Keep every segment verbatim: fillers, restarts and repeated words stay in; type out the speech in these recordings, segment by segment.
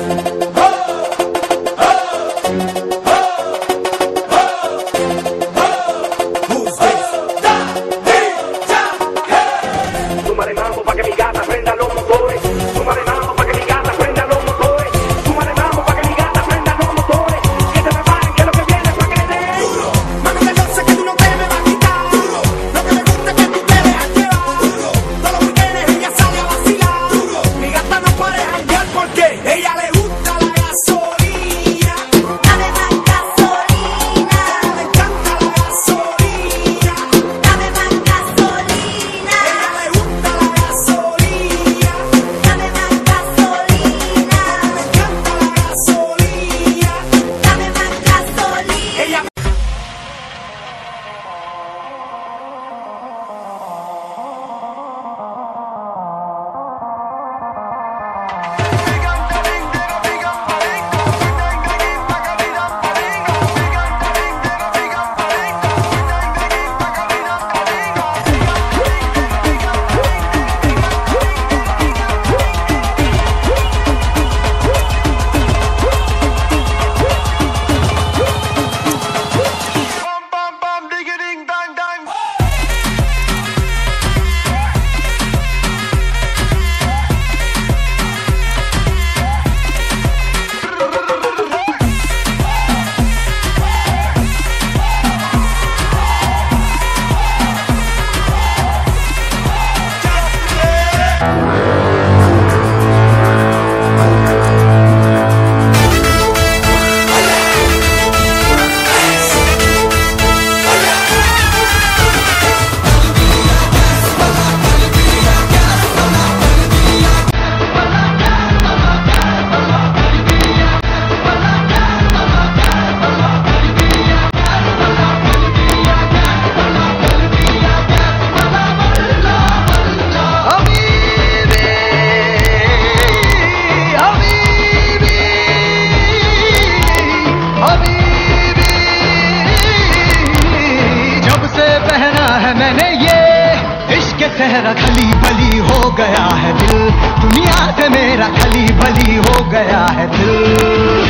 मेरा खली बली हो गया है दिल, दुनिया से मेरा खली बली हो गया है दिल।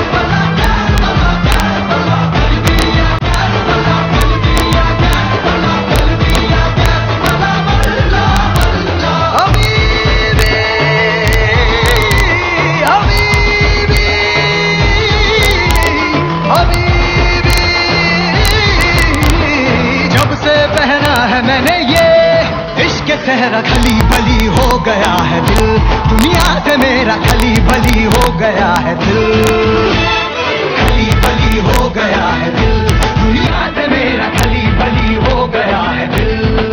मैंने ये इश्क सहरा खली बली हो गया है दिल, दुनिया से मेरा खली बली हो गया है दिल। खली बली हो गया है दिल, दुनिया से मेरा खली बली हो गया है दिल।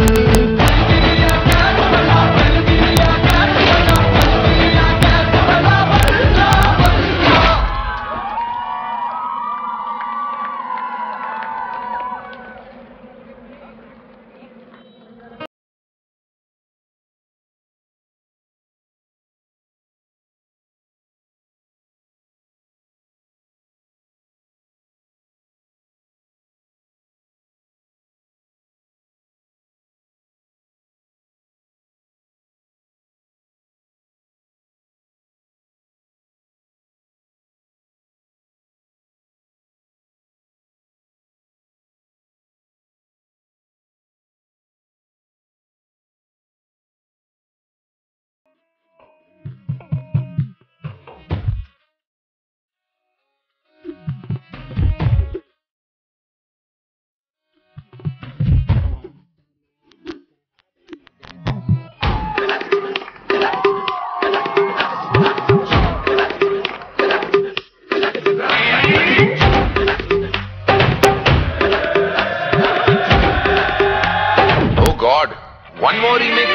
One more remix.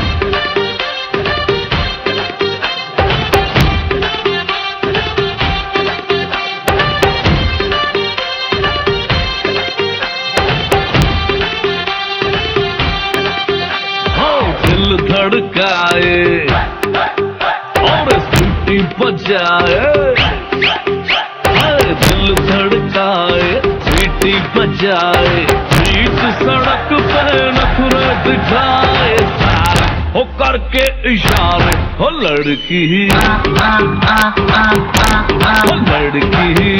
हाँ, दिल धड़काए और सीटी बजाए, दिल धड़काए सीटी बजाए, बीच सड़क पे नखरे दिखाए, हो करके इशारे हो लड़की हो लड़की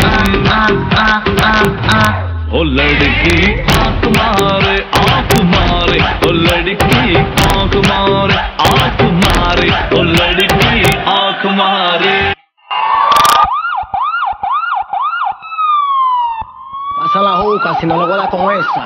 हो लड़की आंख मारे आंख मारे हो लड़की आंख मारे आंख मारे हो लड़की आंख मारे. Pasa la juca si no lo goda con esa.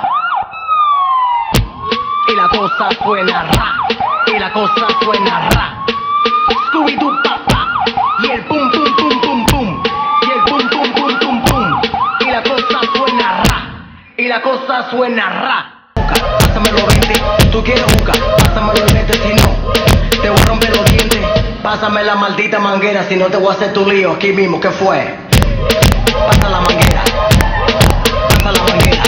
Y la cosa suena ra, y la cosa suena ra. Scooby-Doo papá, y el pum pum pum pum pum, y el pum pum pum pum pum. Y la cosa suena ra, y la cosa suena ra. Pásame los veinte, tú quieres juca, pásame los veinte si no, te voy a romper los dientes. Pásame la maldita manguera si no te voy a hacer tu lío aquí mismo, ¿qué fue? Pasa la manguera. Pasa la manguera.